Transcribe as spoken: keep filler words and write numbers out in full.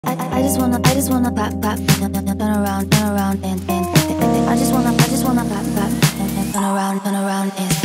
I, I just wanna, I just wanna pop, pop, turn around, turn around, and, and, I just wanna, I just wanna pop, pop, turn around, turn around, and.